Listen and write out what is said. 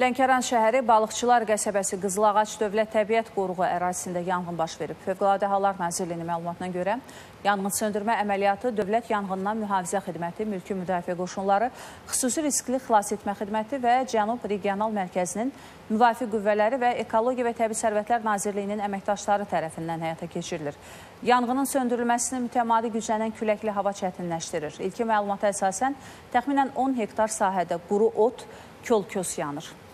Lənkəran şəhəri Balıqçılar qəsəbəsi Qızılağac Dövlət Təbiət Qoruğu ərazisində yanğın baş verib. Fövqəladə Hallar Nazirliyinin məlumatına görə yanğın söndürmə əməliyyatı Dövlət Yanğından Mühafizə Xidməti, Mülki Müdafiə Qoşunları, Xüsusi Riskli Xilas Etmə Xidməti və Cənub Regional Mərkəzinin müvafiq qüvvələri və Ekologiya və Təbii Sərvətlər Nazirliyinin əməkdaşları tərəfindən həyata keçirilir. Yanğının söndürülməsini mütəmadi güclənən küləkli hava çətinləşdirir. İlkin məlumata əsasən təxminən 10 hektar sahədə quru ot, kol-kös yanır.